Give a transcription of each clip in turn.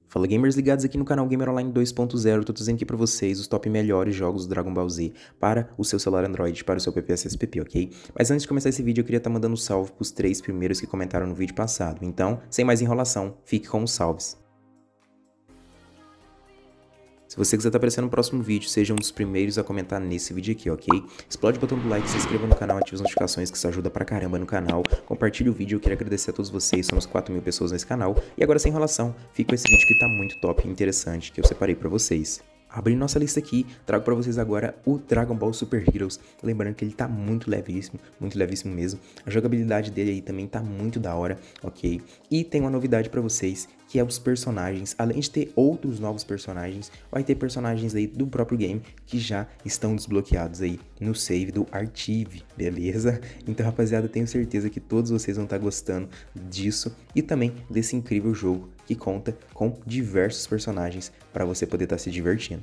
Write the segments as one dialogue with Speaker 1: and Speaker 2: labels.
Speaker 1: Fala gamers ligados aqui no canal Gamer Online 2.0, tô trazendo aqui pra vocês os top melhores jogos do Dragon Ball Z para o seu celular Android, para o seu PPSSPP, ok? Mas antes de começar esse vídeo eu queria estar mandando um salve pros 3 primeiros que comentaram no vídeo passado, então, sem mais enrolação, fique com os salves. Se você quiser estar aparecendo no próximo vídeo, seja um dos primeiros a comentar nesse vídeo aqui, ok? Explode o botão do like, se inscreva no canal, ative as notificações, que isso ajuda pra caramba no canal. Compartilhe o vídeo, eu quero agradecer a todos vocês, somos 4.000 pessoas nesse canal. E agora, sem enrolação, fica com esse vídeo que tá muito top e interessante, que eu separei pra vocês. Abrindo nossa lista aqui, trago pra vocês agora o Dragon Ball Super Heroes, lembrando que ele tá muito levíssimo mesmo, a jogabilidade dele aí também tá muito da hora, ok? E tem uma novidade pra vocês, que é os personagens, além de ter outros novos personagens, vai ter personagens aí do próprio game que já estão desbloqueados aí no save do Archive, beleza? Então rapaziada, tenho certeza que todos vocês vão estar gostando disso e também desse incrível jogo que conta com diversos personagens para você poder estar se divertindo.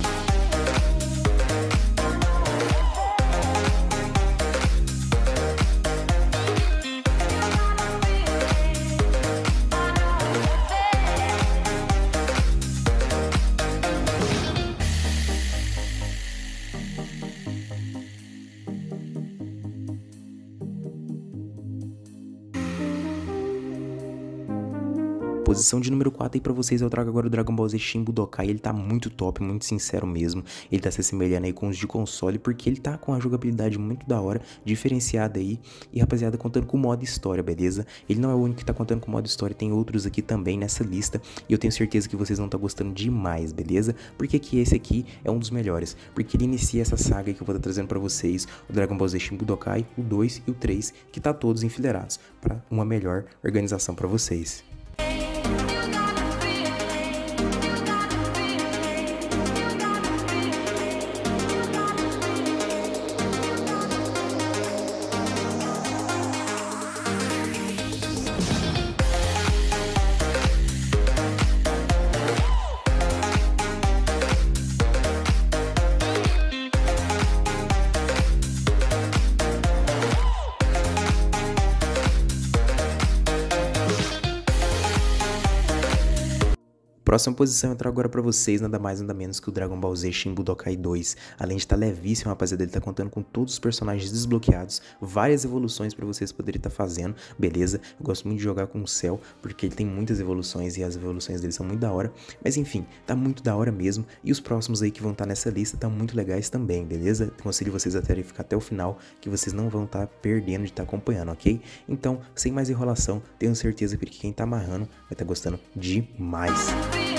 Speaker 1: Posição de número 4 aí pra vocês, eu trago agora o Dragon Ball Z Shin Budokai. Ele tá muito top, muito sincero mesmo. Ele tá se assemelhando aí com os de console, porque ele tá com a jogabilidade muito da hora, diferenciada aí. E rapaziada, contando com o modo história, beleza? Ele não é o único que tá contando com o modo história, tem outros aqui também nessa lista. E eu tenho certeza que vocês vão estar gostando demais, beleza? Porque que esse aqui é um dos melhores. Porque ele inicia essa saga aí que eu vou estar trazendo pra vocês. O Dragon Ball Z Shin Budokai, o 2 e o 3, que tá todos enfileirados pra uma melhor organização pra vocês. Próxima posição eu trago agora pra vocês nada mais nada menos que o Dragon Ball Z Shin Budokai 2. Além de estar levíssimo, rapaziada, ele tá contando com todos os personagens desbloqueados, várias evoluções pra vocês poderem estar fazendo, beleza? Eu gosto muito de jogar com o Cell, porque ele tem muitas evoluções e as evoluções dele são muito da hora. Mas enfim, tá muito da hora mesmo. E os próximos aí que vão estar nessa lista estão muito legais também, beleza? Aconselho vocês a terem ficar até o final, que vocês não vão estar perdendo de estar acompanhando, ok? Então, sem mais enrolação, tenho certeza que quem tá amarrando vai estar gostando demais.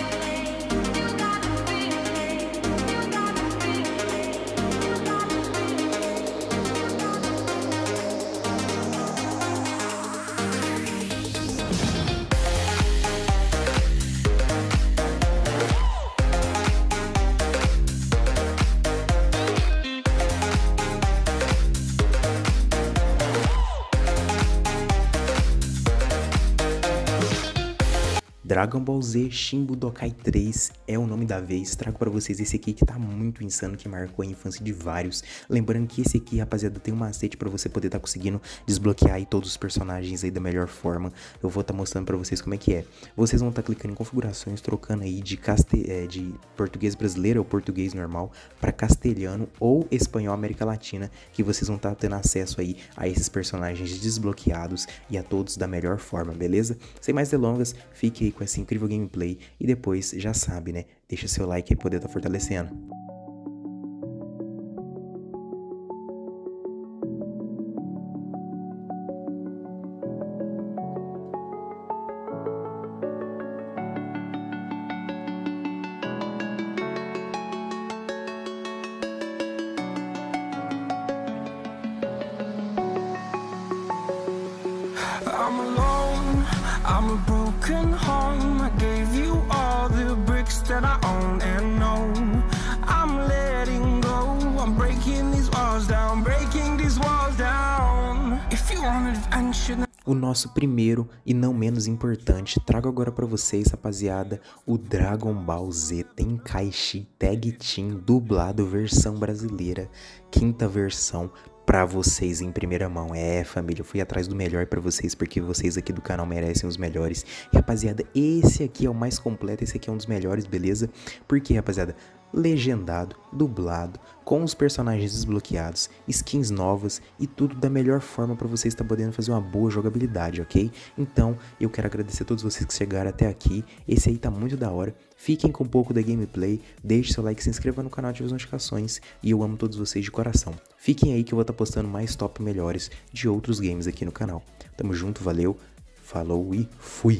Speaker 1: Dragon Ball Z Shin Budokai 3 é o nome da vez. Trago pra vocês esse aqui que tá muito insano, que marcou a infância de vários. Lembrando que esse aqui, rapaziada, tem um macete pra você poder tá conseguindo desbloquear aí todos os personagens aí da melhor forma. Eu vou tá mostrando pra vocês como é que é. Vocês vão tá clicando em configurações, trocando aí de português brasileiro ou português normal pra castelhano ou espanhol América Latina, que vocês vão tá tendo acesso aí a esses personagens desbloqueados e a todos da melhor forma, beleza? Sem mais delongas, fique aí com essa incrível gameplay e depois já sabe, né? Deixa seu like aí poder tá fortalecendo.
Speaker 2: I'm alone, I'm a broken home. I gave you all the bricks that I own and know. I'm letting go, I'm breaking these walls down, breaking these walls down. If you want adventure,
Speaker 1: o nosso primeiro e não menos importante, trago agora pra vocês, rapaziada, o Dragon Ball Z Tenkaichi Tag Team dublado versão brasileira, quinta versão. pra vocês em primeira mão. É, família, eu fui atrás do melhor pra vocês, porque vocês aqui do canal merecem os melhores. E, rapaziada, esse aqui é o mais completo, esse aqui é um dos melhores, beleza? Porque, rapaziada, legendado, dublado, com os personagens desbloqueados, skins novas e tudo da melhor forma para você estar podendo fazer uma boa jogabilidade, ok? Então, eu quero agradecer a todos vocês que chegaram até aqui. Esse aí tá muito da hora. Fiquem com um pouco da gameplay, deixe seu like, se inscreva no canal, ative as notificações e eu amo todos vocês de coração. Fiquem aí que eu vou estar postando mais top melhores de outros games aqui no canal. Tamo junto, valeu, falou e fui!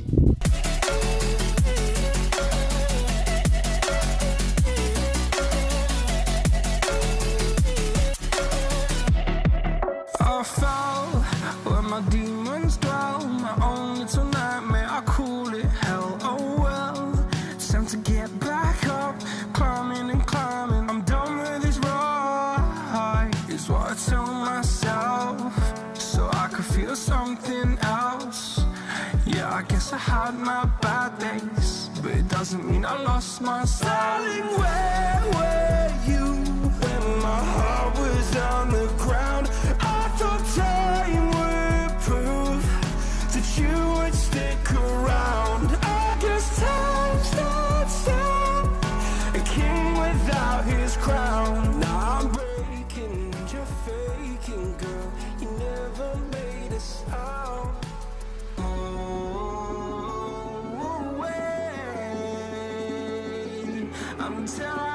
Speaker 2: My demons dwell, my own little nightmare, I call it hell, oh well. It's time to get back up, climbing and climbing. I'm done with this ride, is what I tell myself, so I could feel something else. Yeah, I guess I had my bad days, but it doesn't mean I lost myself. Darling, where were you when my heart was on the ground? I thought time would prove that you would stick around. I guess time stood still, a king without his crown. Now I'm breaking, you're faking, girl. You never made us out. Oh, wait, I'm telling